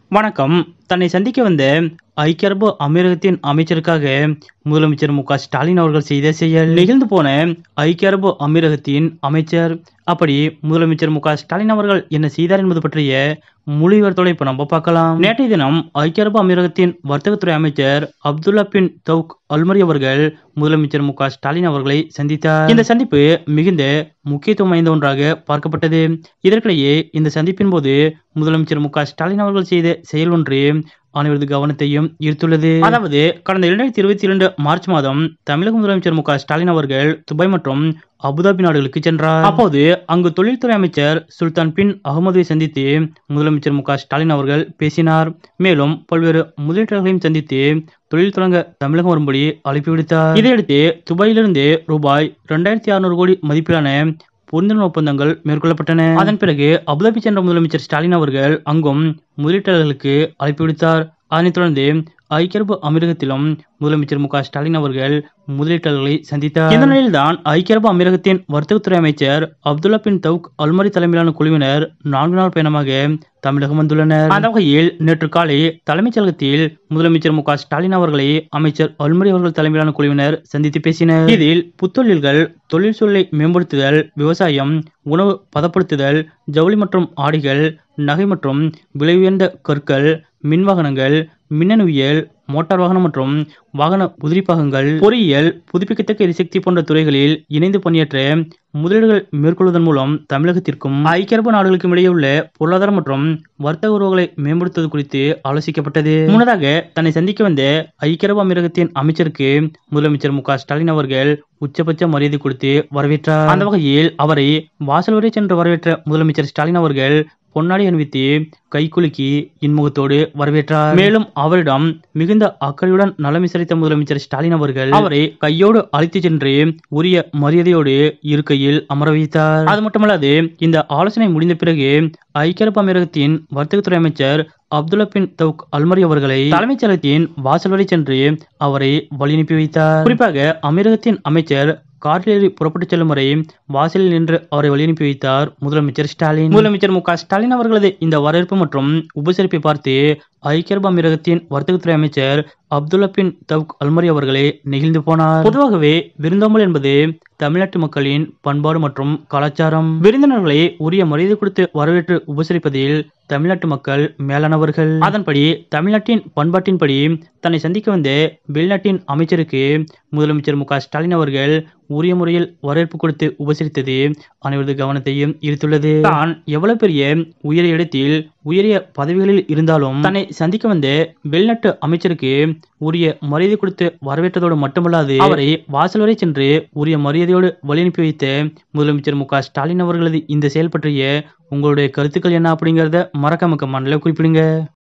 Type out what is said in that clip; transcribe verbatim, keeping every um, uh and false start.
வணக்கம். தன்னை சந்திக்க வந்த ஐக்கிய அரபு அமீரகத்தின் அமைச்சருக்காக முதலமைச்சர் மு க ஸ்டாலின் அவர்கள் செய்த செயல். நெகிழ்ந்து போன ஐக்கிய அரபு அமீரகத்தின் அமைச்சர். அப்படி முதலமைச்சர் மு க ஸ்டாலின் அவர்கள் என்ன செய்தார் என்பது பற்றிய முழு விவரத்தோட இப்ப நம்ம பார்க்கலாம். நேற்றைய தினம் ஐக்கிய அரபு அமீரகத்தின் வர்த்தகத்துறை அமைச்சர் அப்துல்லா பின் தௌக் அல்மரி அவர்கள் முதலமைச்சர் மு க ஸ்டாலின் அவர்களை சந்தித்தார். இந்த சந்திப்பு மிகுந்த முக்கியத்துவம் வாய்ந்த ஒன்றாக பார்க்கப்பட்டது. இதற்கிடையே இந்த சந்திப்பின் போது முதலமைச்சர் மு க ஸ்டாலின் அவர்கள் செய்த செயல் ஒன்று அனைவரது கவனத்தையும் ஈர்த்துள்ளது. அதாவது கடந்த இரண்டாயிரத்தி இருபத்தி இரண்டு மார்ச் மாதம் தமிழக முதலமைச்சர் மு க ஸ்டாலின் அவர்கள் துபாய் மற்றும் அபுதாபி நாடுகளுக்கு சென்றார். அப்போது அங்கு தொழில்துறை அமைச்சர் சுல்தான் பின் அகமதுவை சந்தித்து முதலமைச்சர் மு க ஸ்டாலின் அவர்கள் பேசினார். மேலும் பல்வேறு முதலீட்டாளர்களையும் சந்தித்து தொழில் தொடங்க தமிழகம் வரும்படி அழைப்பு விடுத்தார். இதையடுத்து துபாயிலிருந்து ரூபாய் இரண்டாயிரத்தி அறுநூறு கோடி மதிப்பிலான புரிந்துணர்வு ஒப்பந்தங்கள் மேற்கொள்ளப்பட்டன. அதன் பிறகு அபுதாபி சென்ற முதலமைச்சர் ஸ்டாலின் அவர்கள் அங்கும் முதலீட்டாளர்களுக்கு அழைப்பு விடுத்தார். அதனைத் தொடர்ந்து ஐக்கிய அரபு அமீரகத்திலும் முதலமைச்சர் மு க ஸ்டாலின் அவர்கள் முதலீட்டாளர்களை சந்தித்தார். இந்த நிலையில்தான் ஐக்கிய அரபு அமீரகத்தின் வர்த்தகத்துறை அமைச்சர் அப்துல்லா பின் தௌக் அல்மரி தலைமையிலான குழுவினர் நான்கு நாள் பயணமாக தமிழகம் வந்துள்ளனர். அந்த வகையில் நேற்று காலை தலைமைச் செயலகத்தில் முதலமைச்சர் மு க ஸ்டாலின் அவர்களை அமைச்சர் அல்மரி அவர்கள் தலைமையிலான குழுவினர் சந்தித்து பேசினர். இதில் புத்தொழில்கள், தொழில் சூழலை மேம்படுத்துதல், விவசாயம், உணவு பதப்படுத்துதல், ஜவுளி மற்றும் ஆடைகள், நகை மற்றும் விலை உயர்ந்த கற்கள், மின் வாகனங்கள், மின்னணுவியல், மோட்டார் வாகனம் மற்றும் வாகன உதிரிப்பாகங்கள், பொறியியல், புதுப்பிக்கத்தக்க எரிசக்தி போன்ற துறைகளில் இணைந்து பணியாற்ற முதலீடுகள் மேற்கொள்வதன் மூலம் தமிழகத்திற்கும் ஐக்கிய அரபு நாடுகளுக்கும் இடையே உள்ள பொருளாதார மற்றும் வர்த்தக உறவுகளை மேம்படுத்துவது குறித்து ஆலோசிக்கப்பட்டது. முன்னதாக தன்னை சந்திக்க வந்த ஐக்கிய அரபு அமீரகத்தின் அமைச்சருக்கு முதலமைச்சர் மு க ஸ்டாலின் அவர்கள் உச்சபட்ச மரியாதை கொடுத்து வரவேற்றார். அந்த வகையில் அவரை வாசல் வரை சென்று வரவேற்ற முதலமைச்சர் ஸ்டாலின் அவர்கள் பொன்னாடி அணிவித்து கைகுலுக்கி இன்முகத்தோடு வரவேற்றார். மேலும் அவரிடம் மிகுந்த அக்கறையுடன் நலம் விசாரித்த முதலமைச்சர் ஸ்டாலின் அவர்கள் அவரை கையோடு அழைத்து சென்று உரிய மரியாதையோடு இருக்கையில் அமர வைத்தார். அது மட்டுமல்லாது இந்த ஆலோசனை முடிந்த பிறகு ஐக்கிய அரபு அமீரகத்தின் வர்த்தகத்துறை அமைச்சர் அப்துல்லா பின் தௌக் அல்மரி அவர்களை தலைமைச் செயலகத்தின் வாசல் வரை சென்று அவரை வழி அனுப்பி வைத்தார். குறிப்பாக அமீரகத்தின் அமைச்சர் காரில் புறப்பட்டு செல்லும் வரை வாசலில் நின்று அவரை வழி அனுப்பி வைத்தார் முதலமைச்சர் ஸ்டாலின். முதலமைச்சர் மு க ஸ்டாலின் அவர்களது இந்த வரவேற்பு மற்றும் உபசரிப்பை பார்த்து ஐக்கிய அரபு அமீரகத்தின் வர்த்தகத்துறை அமைச்சர் அப்துல்லா பின் தௌக் அல்மரி அவர்களே நெகிழ்ந்து போனார். பொதுவாகவே விருந்தோம்பல் என்பது தமிழ்நாட்டு மக்களின் பண்பாடு மற்றும் கலாச்சாரம். விருந்தினர்களை உரிய மரியாதை கொடுத்து வரவேற்று உபசரிப்பதில் தமிழ்நாட்டு மக்கள் மேலானவர்கள். அதன்படி தமிழ்நாட்டின் பண்பாட்டின்படி தன்னை சந்திக்க வந்த வெளிநாட்டின் அமைச்சருக்கு முதலமைச்சர் மு க ஸ்டாலின் அவர்கள் உரிய முறையில் வரவேற்பு கொடுத்து உபசரித்தது அனைவரது கவனத்தையும் ஈர்த்துள்ளது. தான் எவ்வளவு பெரிய உயரிய இடத்தில் உயரிய பதவிகளில் இருந்தாலும் தன்னை சந்திக்க வந்த வெளிநாட்டு அமைச்சருக்கு உரிய மரியாதை கொடுத்து வரவேற்றதோடு மட்டுமல்லாது அவரை வாசல் வரை சென்று உரிய மரியாதையோடு வழி அனுப்பி வைத்த முதலமைச்சர் மு க ஸ்டாலின் அவர்களது இந்த செயல் பற்றிய உங்களுடைய கருத்துக்கள் என்ன அப்படிங்கறத மறக்காம கமெண்ட்ல குறிப்பிடுங்க.